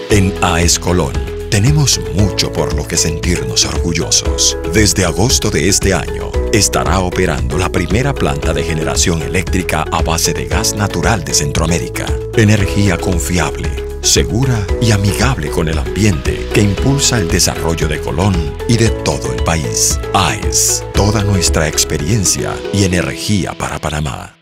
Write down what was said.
En AES Colón tenemos mucho por lo que sentirnos orgullosos. Desde agosto de este año estará operando la primera planta de generación eléctrica a base de gas natural de Centroamérica. Energía confiable, segura y amigable con el ambiente que impulsa el desarrollo de Colón y de todo el país. AES, toda nuestra experiencia y energía para Panamá.